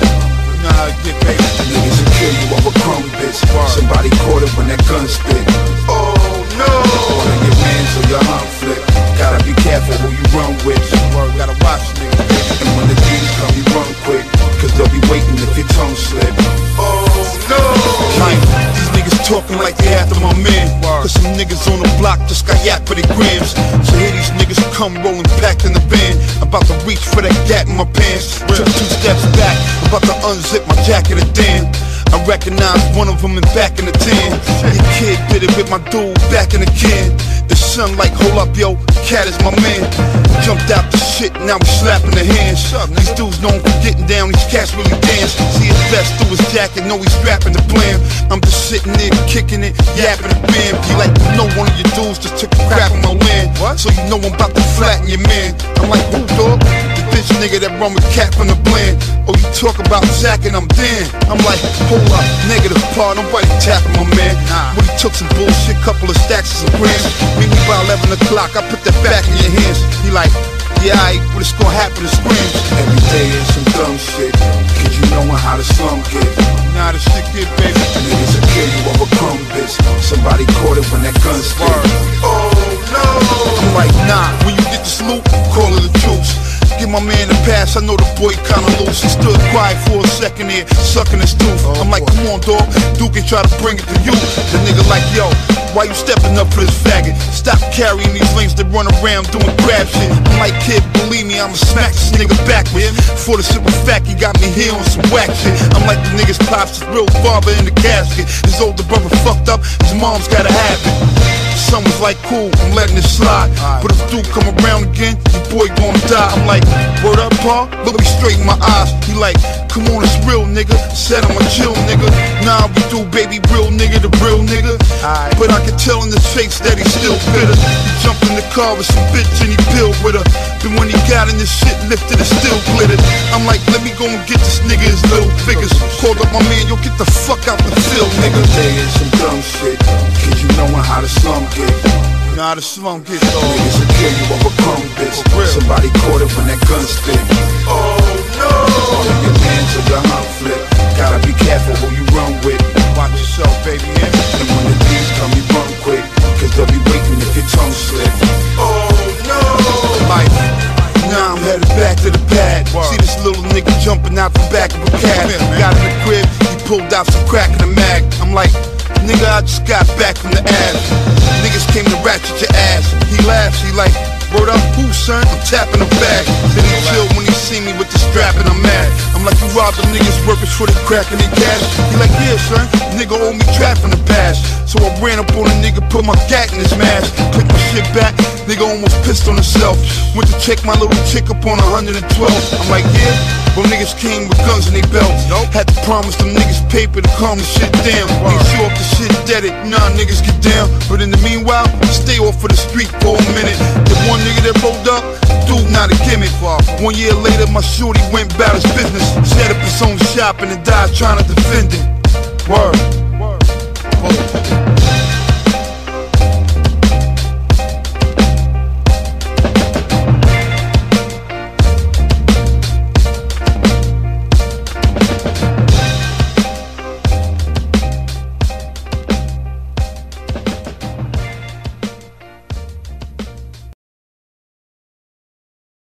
You know how I get, baby. Niggas will kill you over crumb, bitch. Somebody caught it when that gun spit. Oh no! One of your mans or your hump flip. Gotta be careful who you run with. Word, gotta watch niggas. And when the G's come, you run quick, cause they'll be waiting if your tongue slip. Oh no! Like, these niggas talking like they after my man. Cause some niggas on the block just got yak for the grams. So here these niggas come rolling packed in the van. About to reach for that gap in my pants. Took 2 steps back, about to unzip my jacket and damn, I recognized one of them in back in the tan. Your kid did it with my dude back in the can. The son like, hold up yo, cat is my man. Jumped out the shit, now we slapping the hands. These dudes known for getting down, these cats really dance. See his vest through his jacket, know he's strapping the plan. I'm just sitting there kicking it, yapping the band. Be like, you know one of your dudes just took a crap on my land. So you know I'm about to flatten your man. I'm like, who dog? The bitch nigga that run with Cap from the blend. Oh, you talk about Zach and I'm Dan. I'm like, hold up, negative part, nobody tapping my man. When he took some bullshit, couple of stacks of some grams. Meet me by 11 o'clock, I put that back in your hands. He like, yeah, aight, but it's gonna happen in screams. Every day is some dumb shit, cause you knowin' how the slum get. Nah, the shit get, baby. Niggas will kill you over crumb, bitch. Somebody caught it when that gun spit. Oh no! I'm like, nah, when you get this loot, call it a truce. Give my man a pass, I know the boy kinda loose. He stood quiet for a second here, sucking his tooth. I'm like, come on, dog, Duke ain't try to bring it to you. The nigga like, yo, why you stepping up for this faggot? Stop carrying these links that run around doing crab shit. I'm like, kid, believe me, I'ma smack this nigga backwards. For the simple fact he got me here on some whack shit. I'm like the nigga's pops, his real father in the casket. His older brother fucked up, his mom's gotta have it. Son was like, cool, I'm letting it slide. But if dude come around again, your boy gonna die. I'm like, word up, pa? Look me straight in my eyes. He like, come on, it's real, nigga. Said I'm a chill, nigga. Nah, we do, baby, real nigga, the real nigga. But I can tell in his face that he's still bitter. He jumped in the car with some bitch and he peeled with her. Then when he got in this shit, lifted it still glittered. I'm like, let me go and get this nigga his little figures. Called up my man, yo, get the fuck out the field, nigga. Every day is some dumb shit, cause you knowin' how the slum get. Nah, the slum get Niggas will kill you over crumb, bitch. Somebody caught it when that gun spit. Oh no! All of your mans or your hump flip. Gotta be careful who you run with. Watch yourself, baby, yeah. And when the D's come, you run quick, cause they'll be waiting if your tongue slip. Oh no! Life. Now I'm headed back to the pad. See this little nigga jumping out the back of a cab. Got in the crib, he pulled out some crack in the mag. I'm like, nigga, I just got back from the ab. Niggas came to ratchet your ass. He laughs, he like, word up, who, son? I'm tapping the bag. Then he chill when he see me with the strap and I'm mad. I'm like, you robbed them niggas working for the crack and they cash. He like, yeah, son, nigga owe me trap in the past. So I ran up on a nigga, put my gat in his mask. Took my shit back, nigga almost pissed on himself. Went to check my little chick up on 112. I'm like, yeah, but niggas came with guns in their belts. Had to promise them niggas paper to calm the shit down. Ain't sure if the shit dead it, nah, niggas get down. But in the meanwhile, stay off of the street for a minute. The one nigga that rolled up, dude, not a gimmick. 1 year later, my shorty went about his business. Set up his own shop and died trying to defend it. Word.